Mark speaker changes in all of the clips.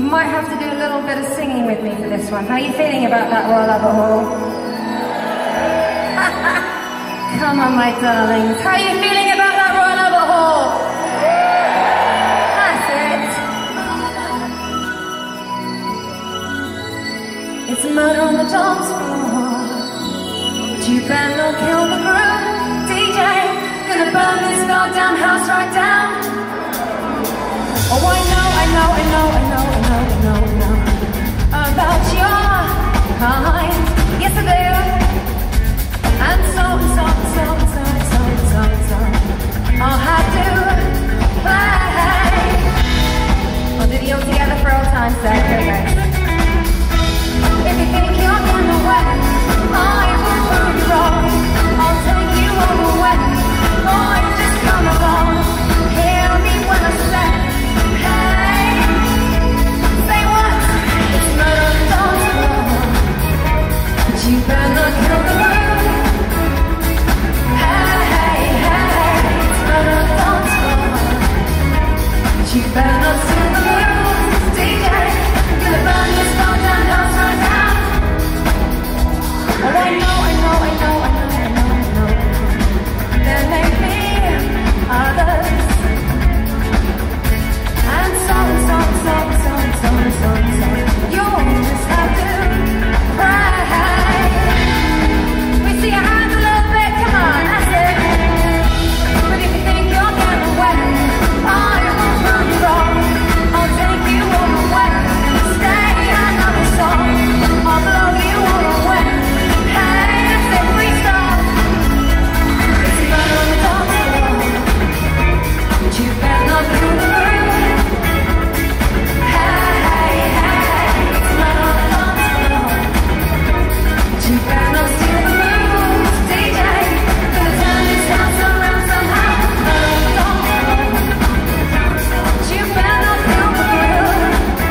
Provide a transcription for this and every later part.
Speaker 1: might have to do a little bit of singing with me for this one. How are you feeling about that, Royal Albert Hall? Come on, my darlings. How are you feeling about that, Royal Albert Hall? That's it. It's murder on the dance floor. But you better not kill the groove, DJ. Gonna burn this goddamn house right down. Oh, I know about your kind. Yes, I do. And so I'll have to play. I'll do the all together for all time's sake. Okay. If you think you're gonna win, I will prove you wrong. I'll take you all away. Boy, just come along. Hear me when I say, hey. Say what? It's murder on the dance floor. But you better not kill the groove. Hey, it's murder on the dance floor. But you better not steal the rules, DJ. I'm gonna burn this goddamn house right now. Oh, I know. There may be others. And so. You'll just have to pray. We see your hands a little bit, come on, that's it. But if you think you're getting away, I will prove you wrong. I'll take you all away. Stay another song. I'll blow you all away. Hey, that's it, we stop. It's murder on the dance floor. But you better not kill the groove. You better not steal the rules, DJ. Gonna turn this house around somehow. You better not steal the rules.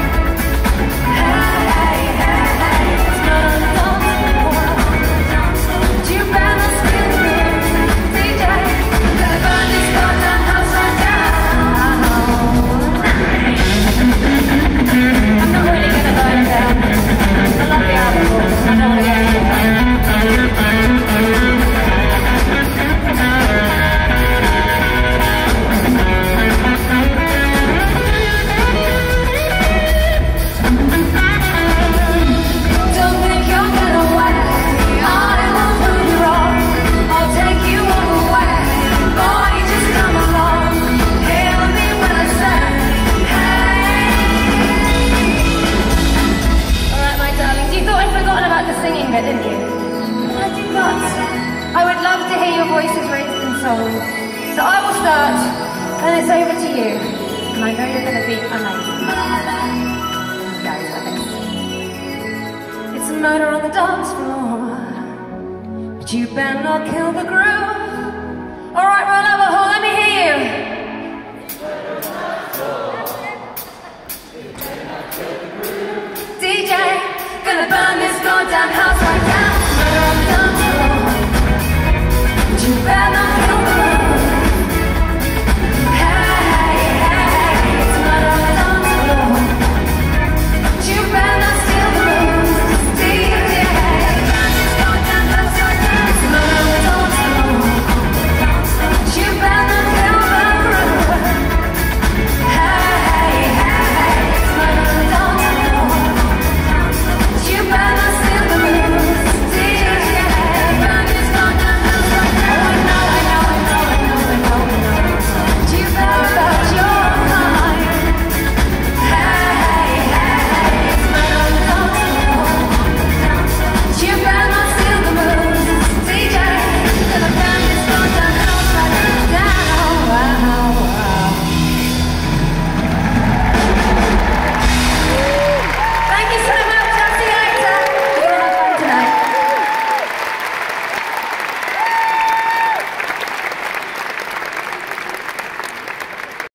Speaker 1: Hey, it's not on the dance floor. You better not steal the rules, DJ. Gonna burn this goddamn house right down. I'm not really gonna burn it down. I love the album. I don't want to get into it. Don't think you're gonna win. I will prove you wrong. I'll take you all away. Boy, just come along. Hear me when I say, hey. Alright, my darlings, you thought I'd forgotten about the singing bit, didn't you? Well, I did not. I would love to hear your voices raised in song. So I will start, and it's over to you. And I know you're going to be amazing. Guys, it's murder on the dance floor. But you better not kill the groove. Alright, Royal Albert Hall.